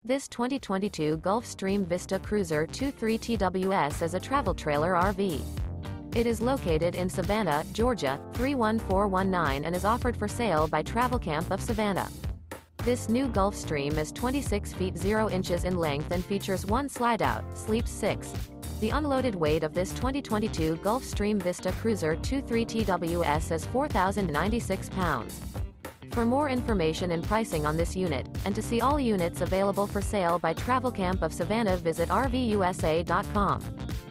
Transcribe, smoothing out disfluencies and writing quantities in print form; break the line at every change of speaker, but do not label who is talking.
This 2022 Gulf Stream Vista Cruiser 23 TWS is a travel trailer RV. It is located in Savannah, Georgia, 31419 and is offered for sale by Travelcamp of Savannah. This new Gulf Stream is 26 feet 0 inches in length and features one slideout, sleeps 6. The unloaded weight of this 2022 Gulf Stream Vista Cruiser 23 TWS is 4,096 pounds. For more information and pricing on this unit, and to see all units available for sale by Travelcamp of Savannah, visit RVUSA.com.